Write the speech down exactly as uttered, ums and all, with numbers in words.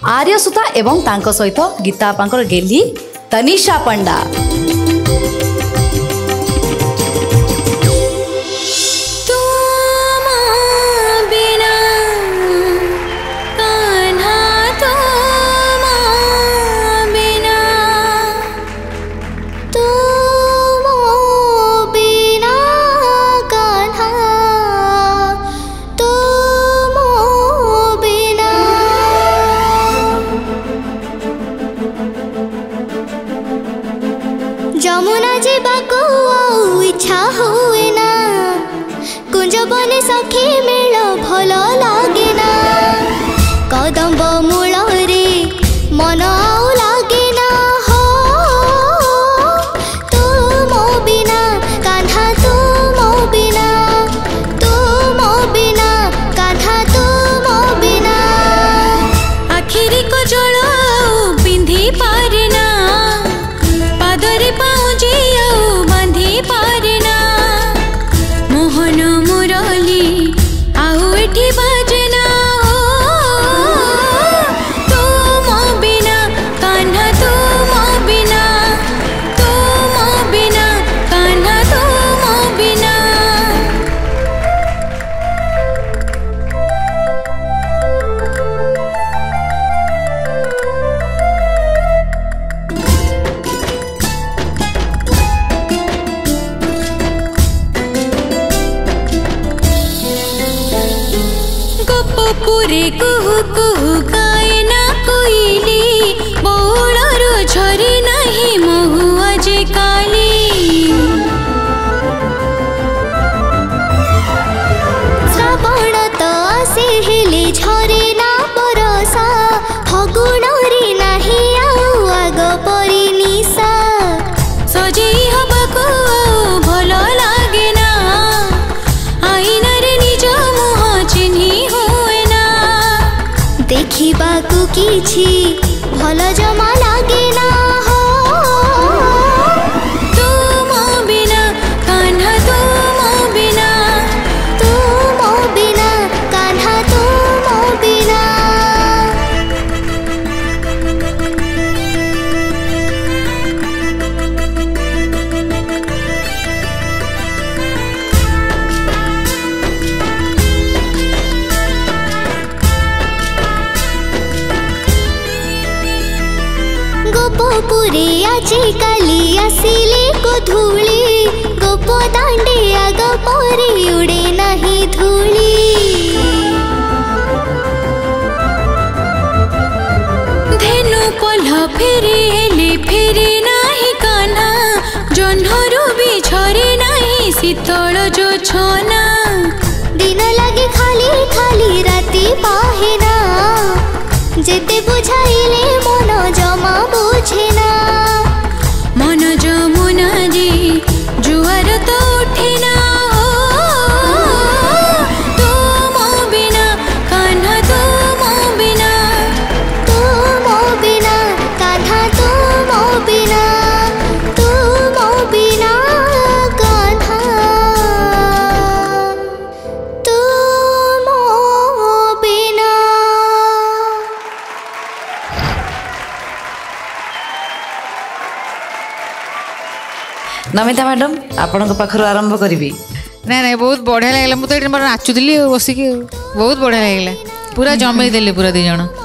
आर्यसुता एवं तांको सहित गीता आपांकर गेली तनिषा पंडा। जमुना जीवाको इच्छा हुए ना, कुंज बने सखी मेल भल लागे ना, कदम्ब मूल रे मन आउ लागे ना, हो तू मो बिना कान्हा, तू मो बिना, तू मो बिना कान्हा, तू मो बिना। आखिरी को जल पिंधि पारे ना, पादरे पाउजी बांधी पारे ना, मोहन मुरली आउ एठी बाजना, तू मो बिना कान्हा, तू मो बिना, तू मो बिना कान्हा, तू मो बिना। पूरे कुहु कुहु गाए ना कोइली, बौलरू झरे नहीं महु अजे काली। श्रावण तो आसे हेले झरे ना बरसा, फगुण रे नहीं आउ आग परी निशा, सजेई हबाको भल लागे ना, आईना रे निज मुह चिन्ही देखिबाकू किछि भल जमा लागे ना, हो तू मो बिना कान्हा, तू मो बिना, तू मो बिना कान्हा, तू मो बिना। गोपपुरे आजी काली आसिले गोधूली, गोप दांडे आग परी उड़े नहीं धूली। धेनु पल फेरे हेले फेरे नाही कान्हा, जह्नरू भी झरे नहीं शीतल जो छना, दिन लगे खाली खाली राति पाहेना, जेते बुझाइले मन जमा बुझे ना, मन जमुना रे जुआर तो उठे ना, तू मो बिना कान्हा, तू मो बिना, तू मो बिना कान्हा, तू मो बिना, तू मो बिना कान्हा, तू मो बिना। नमिता मैडम आपण पाखर आरंभ करी। ना ना बहुत बढ़िया लगे, मुझे नाचुली बसिक बहुत बढ़िया लगे, पूरा जमे देले पूरा दी जन।